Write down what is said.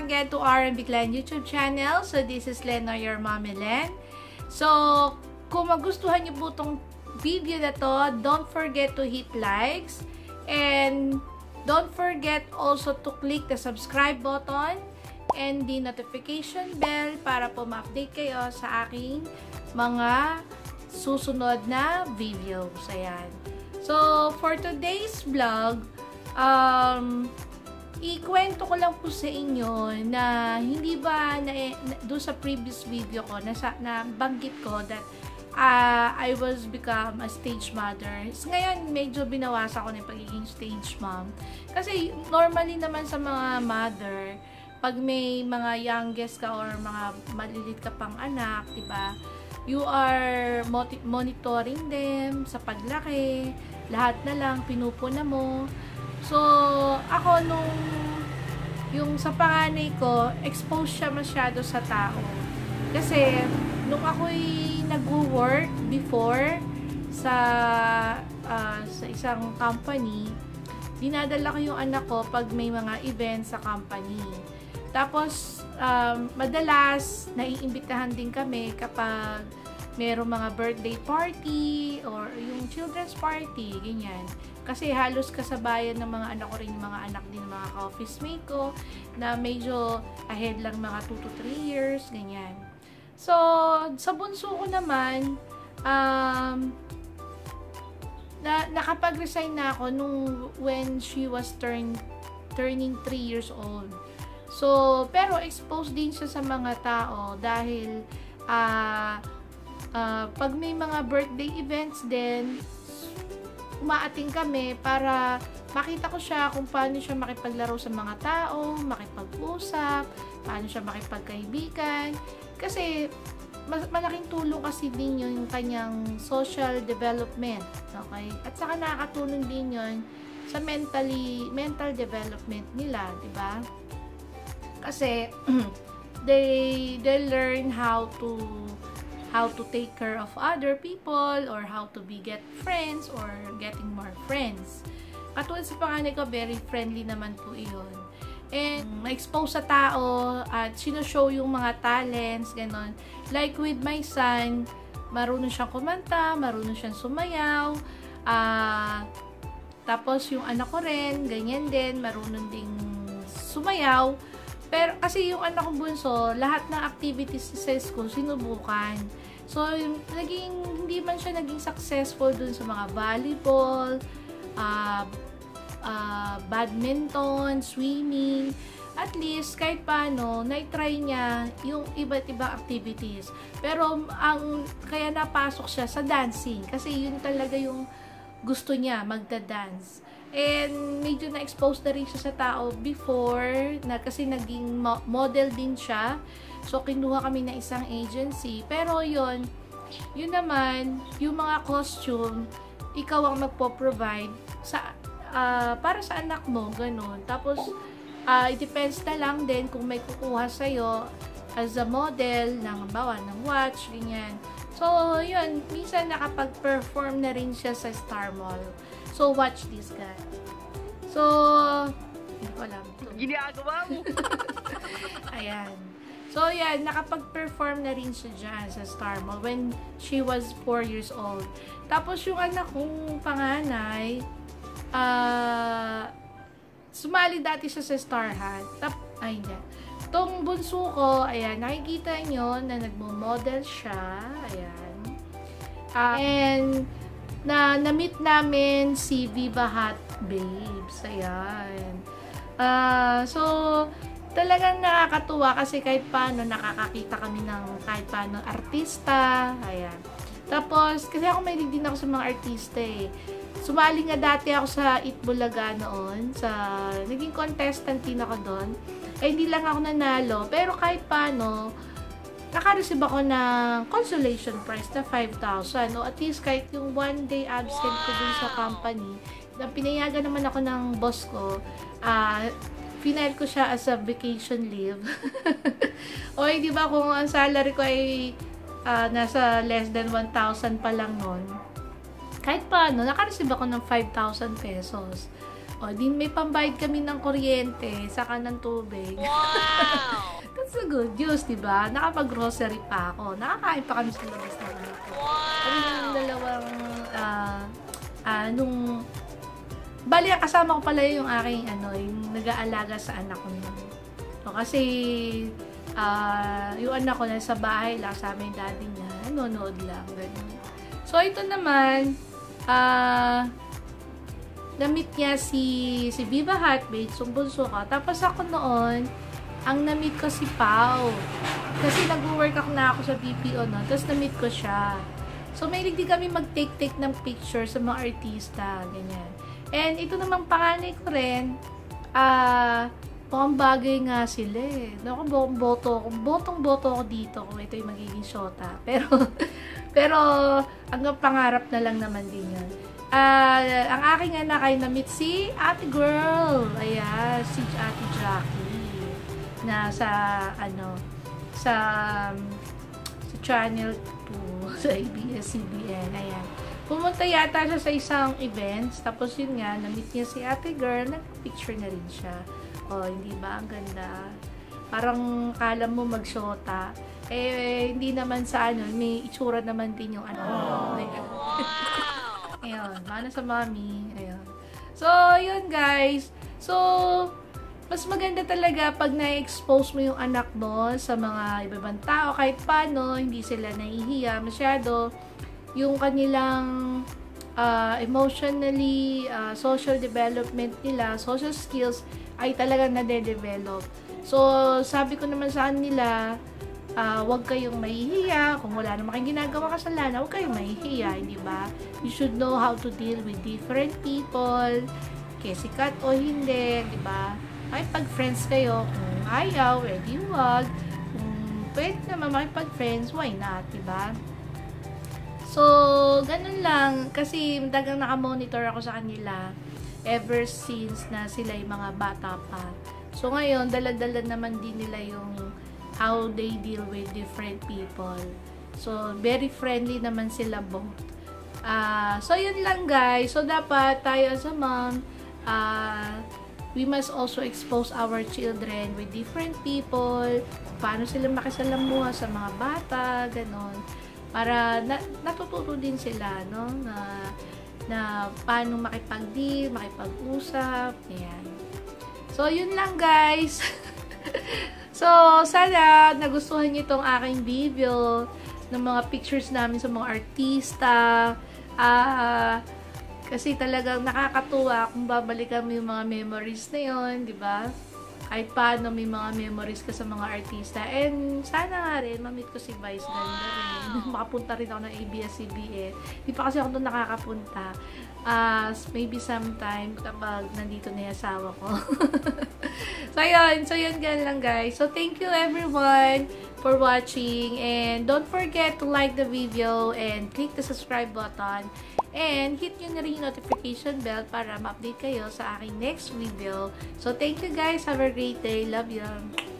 again to our Biglan YouTube channel. So, this is Lena, your mommy Len. So, kung magustuhan niyo po itong video na to, don't forget to hit likes. And don't forget also to click the subscribe button and the notification bell para po ma-update kayo sa aking mga susunod na videos. Ayan. So, for today's vlog, ikwento ko lang po sa inyo na hindi ba doon sa previous video ko na banggit ko that I was become a stage mother. Ngayon, medyo binawasan ko na yung pagiging stage mom. Kasi normally naman sa mga mother, pag may mga youngest ka or mga malilit ka pang anak, diba? You are monitoring them sa paglaki, lahat na lang, pinupuna mo. So, ako yung sa panganay ko, exposed siya masyado sa tao. Kasi, nung ako'y nag-work before sa isang company, dinadala ko yung anak ko pag may mga events sa company. Tapos, madalas, naiimbitahan din kami kapag merong mga birthday party or yung children's party, ganyan. Kasi halos kasabayan ng mga anak ko rin, yung mga anak din ng mga ka-office mate ko na medyo ahead lang mga 2 to 3 years, ganyan. So, sa bunso ko naman, nakapag-resign na ako when she was turning 3 years old. So, pero exposed din siya sa mga tao dahil pag may mga birthday events din, umaating kami para makita ko siya kung paano siya makipaglaro sa mga tao, makipag-usap, paano siya makipagkaibigan. Kasi malaking tulong kasi din yun yung kanyang social development. Okay? At saka nakakatulong din yun sa mental development nila, di ba? Kasi they learn how to take care of other people or how to get friends or getting more friends. Katulad sa panganay ko, very friendly naman po iyon. And ma-expose sa tao at sino-show yung mga talents, ganon. Like with my son, marunong siyang kumanta, marunong siyang sumayaw. Tapos yung anak ko rin, ganyan din, marunong ding sumayaw. Pero kasi yung anak kong bunso, lahat ng activities sa school, sinubukan. So, hindi man siya naging successful dun sa mga volleyball, badminton, swimming. At least, kahit paano, na-try niya yung iba't ibang activities. Pero, kaya napasok siya sa dancing. Kasi yun talaga yung gusto niya, magda-dance. And medyo na-expose na rin siya sa tao before, kasi naging model din siya. So, kinuha kami ng isang agency. Pero yun naman, yung mga costume, ikaw ang magpo-provide para sa anak mo, ganun. Tapos, it depends na lang din kung may kukuha sa'yo as a model, ng watch, ganyan. So, yun, minsan nakapag-perform na rin siya sa Star Mall. So, watch this guy. So, hindi ko alam. Ginagawa mo! Ayan. So, yan, nakapag-perform na rin siya dyan sa Star Mall when she was 4 years old. Tapos, yung anak kong panganay, sumali dati siya sa Star Hunt. Hindi. Itong bunso ko, ayan, nakikita nyo na nagmo-model siya. Ayan. And, na-meet namin si Viva Hot Babes. Ayan. So, talagang nakakatuwa kasi kahit paano nakakakita kami ng kahit paano artista. Ayan. Tapos, kasi ako may din ako sa mga artista eh. Sumali nga dati ako sa Itbulaga noon. Naging contestant din ako doon. Eh, hindi lang ako nanalo. Pero kahit paano, naka-receive ako ng consolation prize na 5,000. No? At least kahit yung 1 day absent ko dun sa company, na pinayagan naman ako ng boss ko, final ko siya as a vacation leave. O, di ba kung ang salary ko ay nasa less than 1,000 pa lang nun, kahit paano, naka-receive ako ng 5,000 pesos. O, di may pambayad kami ng kuryente, saka ng tubig. Wow! That's a good news, diba? Nakapag-grocery pa ako. Nakakain pa kami sa labas ng anak ko. Kami yung dalawang, bali, kasama ko pala yung aking, yung nag-aalaga sa anak ko nun. So, kasi, yung anak ko nasa bahay lang, sa amin daddy niya, nanonood lang, ganun. So, ito naman, na-meet niya si Viva Heartbeat, yung bunso ko. Tapos ako noon, ang na-meet ko si Pao. Kasi nag-work na ako sa BPO, no? Tapos na-meet ko siya. So, may hindi kami mag-take ng picture sa mga artista, ganyan. And ito namang panganay ko rin, mukhang bagay nga sila eh. Botong-boto ako dito kung ito yung magiging shota. Pero hanggang pangarap na lang naman din yun. Ang aking anak ay na-meet si Ate Girl. Ayan, si Ate Jackie. Na sa Channel 2, sa ABS-CBN. Ayan. Pumunta yata siya sa isang events. Tapos yun nga, na-meet niya si Ate Girl. Nag-picture na rin siya. Oh, hindi ba? Ang ganda. Parang kala mo mag-shota. Hindi naman sa may itsura naman din yung Ayun, mana sa mommy. Ayun. So, yun guys. So, mas maganda talaga pag na-expose mo yung anak mo sa mga ibang tao. Kahit paano, hindi sila nahihiya masyado. Yung kanilang emotionally, social development nila, social skills, ay talagang nade-develop. So, sabi ko naman sa kanila, huwag kayong mahihiya. Kung wala naman kayong ginagawa kasalanan, huwag kayong mahihiya, di ba? You should know how to deal with different people, sikat o hindi, di ba? Makipag-friends kayo. Kung ayaw, edi huwag. Kung pwede naman makipag-friends, why not, di ba? So, ganun lang. Kasi dagang nakamonitor ako sa kanila ever since na sila yung mga bata pa. So, ngayon, dala-dala naman din nila yung how they deal with different people. So, very friendly naman sila both. So, yun lang guys. So, dapat tayo as a mom, we must also expose our children with different people, paano sila makisalamuha sa mga bata, ganon. Para natututo din sila, no? Na paano makipag-deal, makipag-usap, yan. So, yun lang guys. So, sana nagustuhan niyo itong aking video ng mga pictures namin sa mga artista. Kasi talagang nakakatuwa kung babalikan mo yung mga memories na yun, di ba? Kahit paano may mga memories ka sa mga artista. And sana nga rin, ma-meet ko si Vice ganda rin. Makapunta rin ako ng ABS-CBN. Di pa kasi ako doon nakakapunta. Maybe sometime kapag nandito na yung asawa ko. So yun ganun lang guys. So thank you everyone for watching, and don't forget to like the video and click the subscribe button and hit nyo na rin yung notification bell para ma-update kayo sa aking next video. So thank you guys, have a great day, love you.